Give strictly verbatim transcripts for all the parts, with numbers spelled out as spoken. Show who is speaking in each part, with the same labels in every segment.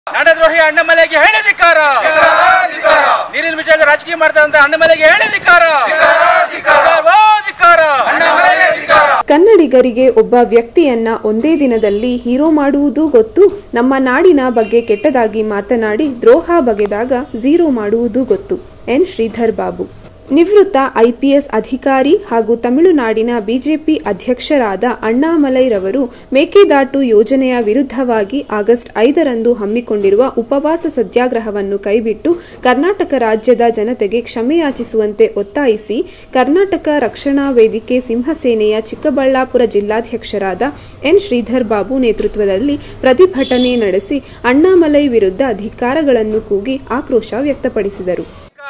Speaker 1: ನಾಡದ್ರೋಹಿ ಅಣ್ಣಾಮಲೈಗೆ ಹೇಳಿದಿಕಾರ, ನೀರಿನ ವಿಚಾರದ ರಾಜಕೀಯ ಮಾಡ್ತಾ ಅಂತ ಅಣ್ಣಾಮಲೈಗೆ ಹೇಳಿದಿಕಾರ.
Speaker 2: ಕನ್ನಡಿಗರಿಗೆ ಒಬ್ಬ ವ್ಯಕ್ತಿಯನ್ನ ಒಂದೇ ದಿನದಲ್ಲಿ ಹೀರೋ ಮಾಡುವುದು ಗೊತ್ತು, ನಮ್ಮ ನಾಡಿನ ಬಗ್ಗೆ ಕೆಟ್ಟದಾಗಿ ಮಾತನಾಡಿ ದ್ರೋಹ ಬಗೆದಾಗ ಝೀರೋ ಮಾಡುವುದು ಗೊತ್ತು. ಎನ್ ಶ್ರೀಧರ್ ಬಾಬು, ನಿವೃತ್ತ ಐಪಿಎಸ್ ಅಧಿಕಾರಿ ಹಾಗೂ ತಮಿಳುನಾಡಿನ ಬಿಜೆಪಿ ಅಧ್ಯಕ್ಷರಾದ ಅಣ್ಣಾಮಲೈರವರು ಮೇಕೆದಾಟು ಯೋಜನೆಯ ವಿರುದ್ಧವಾಗಿ ಆಗಸ್ಟ್ ಐದರಂದು ಹಮ್ಮಿಕೊಂಡಿರುವ ಉಪವಾಸ ಸತ್ಯಾಗ್ರಹವನ್ನು ಕೈಬಿಟ್ಟು ಕರ್ನಾಟಕ ರಾಜ್ಯದ ಜನತೆಗೆ ಕ್ಷಮೆಯಾಚಿಸುವಂತೆ ಒತ್ತಾಯಿಸಿ ಕರ್ನಾಟಕ ರಕ್ಷಣಾ ವೇದಿಕೆ ಸಿಂಹಸೇನೆಯ ಚಿಕ್ಕಬಳ್ಳಾಪುರ ಜಿಲ್ಲಾಧ್ಯಕ್ಷರಾದ ಎನ್ ಶ್ರೀಧರ್ ಬಾಬು ನೇತೃತ್ವದಲ್ಲಿ ಪ್ರತಿಭಟನೆ ನಡೆಸಿ ಅಣ್ಣಾಮಲೈ ವಿರುದ್ಧ ಧಿಕ್ಕಾರಗಳನ್ನು ಕೂಗಿ ಆಕ್ರೋಶ ವ್ಯಕ್ತಪಡಿಸಿದರು.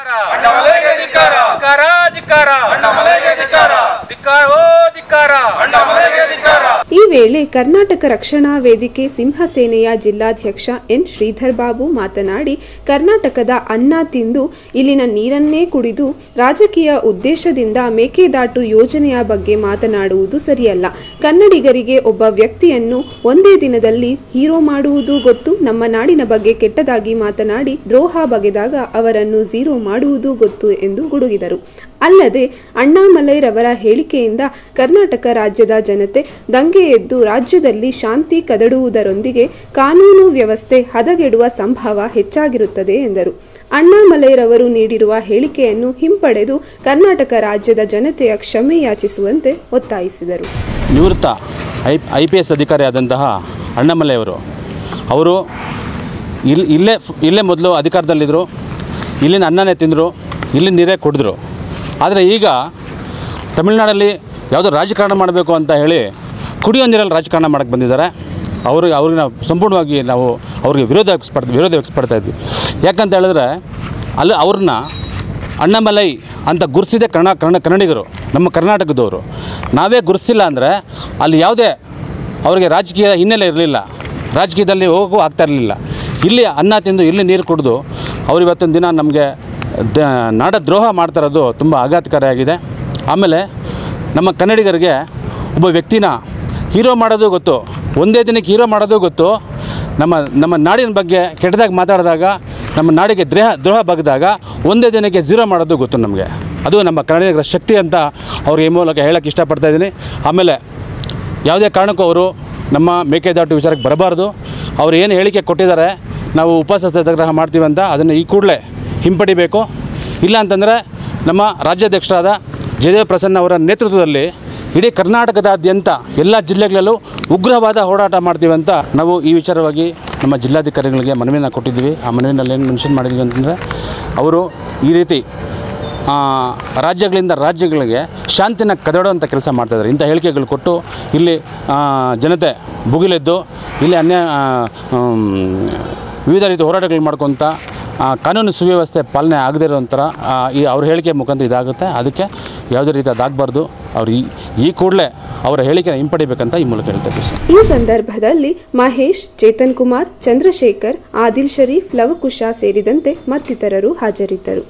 Speaker 2: ಈ ವೇಳೆ ಕರ್ನಾಟಕ ರಕ್ಷಣಾ ವೇದಿಕೆ ಸಿಂಹಸೇನೆಯ ಜಿಲ್ಲಾಧ್ಯಕ್ಷ ಎನ್ ಶ್ರೀಧರ್ ಬಾಬು ಮಾತನಾಡಿ, ಕರ್ನಾಟಕದ ಅನ್ನ ತಿಂದು ಇಲ್ಲಿನ ನೀರನ್ನೇ ಕುಡಿದು ರಾಜಕೀಯ ಉದ್ದೇಶದಿಂದ ಮೇಕೆದಾಟು ಯೋಜನೆಯ ಬಗ್ಗೆ ಮಾತನಾಡುವುದು ಸರಿಯಲ್ಲ. ಕನ್ನಡಿಗರಿಗೆ ಒಬ್ಬ ವ್ಯಕ್ತಿಯನ್ನು ಒಂದೇ ದಿನದಲ್ಲಿ ಹೀರೋ ಮಾಡುವುದು ಗೊತ್ತು, ನಮ್ಮ ನಾಡಿನ ಬಗ್ಗೆ ಕೆಟ್ಟದಾಗಿ ಮಾತನಾಡಿ ದ್ರೋಹ ಬಗೆದಾಗ ಅವರನ್ನು ಝೀರೋ ಮಾಡುವುದು ಗೊತ್ತು ಎಂದು ಗುಡುಗಿದರು. ಅಲ್ಲದೆ ಅಣ್ಣಾಮಲೈರವರ ಹೇಳಿಕೆಯಿಂದ ಕರ್ನಾಟಕ ರಾಜ್ಯದ ಜನತೆ ದಂಗೆ ಎದ್ದು ರಾಜ್ಯದಲ್ಲಿ ಶಾಂತಿ ಕದಡುವುದರೊಂದಿಗೆ ಕಾನೂನು ವ್ಯವಸ್ಥೆ ಹದಗೆಡುವ ಸಂಭವ ಹೆಚ್ಚಾಗಿರುತ್ತದೆ ಎಂದರು. ಅಣ್ಣಾಮಲೈರವರು ನೀಡಿರುವ ಹೇಳಿಕೆಯನ್ನು ಹಿಂಪಡೆದು ಕರ್ನಾಟಕ ರಾಜ್ಯದ ಜನತೆಯ ಕ್ಷಮೆ ಯಾಚಿಸುವಂತೆ ಒತ್ತಾಯಿಸಿದರು.
Speaker 3: ನಿವೃತ್ತ ಐ ಐ ಪಿ ಎಸ್ ಅಧಿಕಾರಿಯಾದಂತಹ ಅಣ್ಣಾಮಲೈಯವರು ಅವರು ಇಲ್ಲಿ ಇಲ್ಲೇ ಇಲ್ಲೇ ಮೊದಲು ಅಧಿಕಾರದಲ್ಲಿದ್ದರು, ಇಲ್ಲಿನ ಅನ್ನನೇ ತಿಂದರು, ಇಲ್ಲಿ ನೀರೇ ಕುಡಿದ್ರು. ಆದರೆ ಈಗ ತಮಿಳುನಾಡಲ್ಲಿ ಯಾವುದೋ ರಾಜಕಾರಣ ಮಾಡಬೇಕು ಅಂತ ಹೇಳಿ ಕುಡಿಯೋ ನೀರಲ್ಲಿ ರಾಜಕಾರಣ ಮಾಡೋಕ್ಕೆ ಬಂದಿದ್ದಾರೆ. ಅವರು ಅವ್ರಿಗೆ ನಾವು ಸಂಪೂರ್ಣವಾಗಿ ನಾವು ಅವ್ರಿಗೆ ವಿರೋಧ ವ್ಯಕ್ತಪಡ್ತಾ ವಿರೋಧ ವ್ಯಕ್ತಪಡ್ತಾ ಇದ್ವಿ. ಯಾಕಂತ ಹೇಳಿದ್ರೆ ಅಲ್ಲಿ ಅವ್ರನ್ನ ಅಣ್ಣಾಮಲೈ ಅಂತ ಗುರುತಿಸಿದೆ ಕನ್ನಡ ಕನ್ನಡ ಕನ್ನಡಿಗರು, ನಮ್ಮ ಕರ್ನಾಟಕದವರು. ನಾವೇ ಗುರುತಿಸಿಲ್ಲ ಅಂದರೆ ಅಲ್ಲಿ ಯಾವುದೇ ಅವರಿಗೆ ರಾಜಕೀಯ ಹಿನ್ನೆಲೆ ಇರಲಿಲ್ಲ, ರಾಜಕೀಯದಲ್ಲಿ ಹೋಗೋಕ್ಕೂ ಆಗ್ತಾ ಇರಲಿಲ್ಲ. ಇಲ್ಲಿ ಅನ್ನ ತಿಂದು ಇಲ್ಲಿ ನೀರು ಕುಡಿದು ಅವ್ರು ಇವತ್ತಿನ ದಿನ ನಮಗೆ ದ ನಾಡ ದ್ರೋಹ ಮಾಡ್ತಾಯಿರೋದು ತುಂಬ ಆಘಾತಕಾರಿಯಾಗಿದೆ. ಆಮೇಲೆ ನಮ್ಮ ಕನ್ನಡಿಗರಿಗೆ ಒಬ್ಬ ವ್ಯಕ್ತಿನ ಹೀರೋ ಮಾಡೋದು ಗೊತ್ತು, ಒಂದೇ ದಿನಕ್ಕೆ ಹೀರೋ ಮಾಡೋದು ಗೊತ್ತು, ನಮ್ಮ ನಮ್ಮ ನಾಡಿನ ಬಗ್ಗೆ ಕೆಟ್ಟದಾಗಿ ಮಾತಾಡಿದಾಗ ನಮ್ಮ ನಾಡಿಗೆ ದ್ರೋಹ ದ್ರೋಹ ಬಗ್ದಾಗ ಒಂದೇ ದಿನಕ್ಕೆ ಝೀರೋ ಮಾಡೋದು ಗೊತ್ತು ನಮಗೆ. ಅದು ನಮ್ಮ ಕನ್ನಡಿಗರ ಶಕ್ತಿ ಅಂತ ಅವ್ರಿಗೆ ಈ ಮೂಲಕ ಹೇಳೋಕ್ಕೆ ಇಷ್ಟಪಡ್ತಾಯಿದ್ದೀನಿ. ಆಮೇಲೆ ಯಾವುದೇ ಕಾರಣಕ್ಕೂ ಅವರು ನಮ್ಮ ಮೇಕೆದಾಟು ವಿಚಾರಕ್ಕೆ ಬರಬಾರ್ದು. ಅವರು ಏನು ಹೇಳಿಕೆ ಕೊಟ್ಟಿದ್ದಾರೆ, ನಾವು ಉಪವಾಸ ಸತ್ಯಾಗ್ರಹ ಮಾಡ್ತೀವಿ ಅಂತ, ಅದನ್ನು ಈ ಕೂಡಲೇ ಹಿಂಪಡಿಬೇಕು. ಇಲ್ಲ ಅಂತಂದರೆ ನಮ್ಮ ರಾಜ್ಯಾಧ್ಯಕ್ಷರಾದ ಜಯದೇವ ಪ್ರಸನ್ನ ಅವರ ನೇತೃತ್ವದಲ್ಲಿ ಇಡೀ ಕರ್ನಾಟಕದಾದ್ಯಂತ ಎಲ್ಲ ಜಿಲ್ಲೆಗಳಲ್ಲೂ ಉಗ್ರವಾದ ಹೋರಾಟ ಮಾಡ್ತೀವಿ ಅಂತ ನಾವು ಈ ವಿಚಾರವಾಗಿ ನಮ್ಮ ಜಿಲ್ಲಾಧಿಕಾರಿಗಳಿಗೆ ಮನವಿನ ಕೊಟ್ಟಿದ್ದೀವಿ. ಆ ಮನವಿನಲ್ಲಿ ಏನು ಮೆನ್ಷನ್ ಮಾಡಿದ್ದೀವಿ ಅಂತಂದರೆ, ಅವರು ಈ ರೀತಿ ರಾಜ್ಯಗಳಿಂದ ರಾಜ್ಯಗಳಿಗೆ ಶಾಂತಿನ ಕದಡುವಂಥ ಕೆಲಸ ಮಾಡ್ತಾಯಿದ್ದಾರೆ. ಇಂಥ ಹೇಳಿಕೆಗಳು ಕೊಟ್ಟು ಇಲ್ಲಿ ಜನತೆ ಭುಗಿಲೆದ್ದು ಇಲ್ಲಿ ಅನ್ಯ ವಿವಿಧ ರೀತಿ ಹೋರಾಟಗಳು ಮಾಡ್ಕೊತ ಕಾನೂನು ಸುವ್ಯವಸ್ಥೆ ಪಾಲನೆ ಆಗದೇ ಇರೋ ಥರ ಈ ಅವ್ರ ಹೇಳಿಕೆ ಮುಖಾಂತರ ಇದಾಗುತ್ತೆ. ಅದಕ್ಕೆ ಯಾವುದೇ ರೀತಿ ಅದಾಗಬಾರ್ದು. ಅವ್ರು ಈ ಈ ಕೂಡಲೇ ಅವರ ಹೇಳಿಕೆನ ಹಿಂಪಡಿಬೇಕಂತ ಈ ಮೂಲಕ ಹೇಳ್ತಾರೆ.
Speaker 2: ಈ ಸಂದರ್ಭದಲ್ಲಿ ಮಹೇಶ್, ಚೇತನ್ ಕುಮಾರ್, ಚಂದ್ರಶೇಖರ್, ಆದಿಲ್ ಶರೀಫ್, ಲವಕುಶ ಸೇರಿದಂತೆ ಮತ್ತಿತರರು ಹಾಜರಿದ್ದರು.